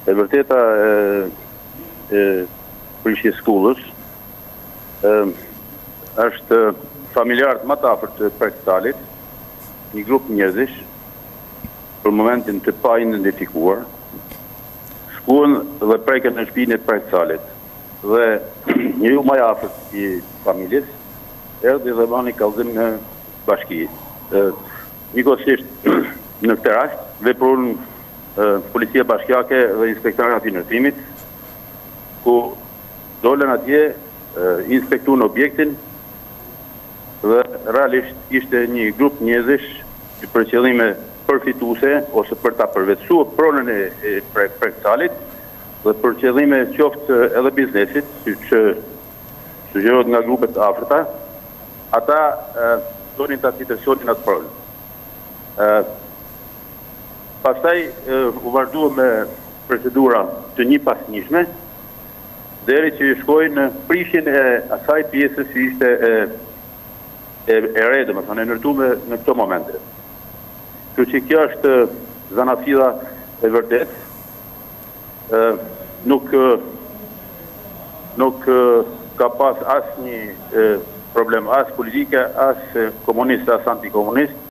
E vërteta prishjes skullës është familjarët më të afërt të Preksalit, një grup njerëzish, për momentin të pa identifikuar, shkuan dhe preken në shtëpinë e Preksalit. Dhe njeriu më i afërt i familjes erdhi dhe bani kallëzim në bashki. Njëkohësisht në këtë rast veprun Policia Bashkiake dhe Inspektorati i Ndërtimit, ku dolën atje, inspektuan objektin dhe realisht ishte një grup njerëzish për qëllime përfituese ose për ta përvetësuar pronën e Preksalit dhe për qëllime qoftë edhe biznesit, siç sugjerohet nga grupet e afërta, ata donin ta fitonin atë pronë. Pastaj u vazhdua me procedura të njëpasnjëshme, deri që shkoi në prishjen e asaj pjesës që ishte e re, domethënë e ndërtuar në këto momente. Kështu që kjo është zanafilla e vërtet. Nuk ka pas asnjë problem as politike, as komunist, as antikomunist.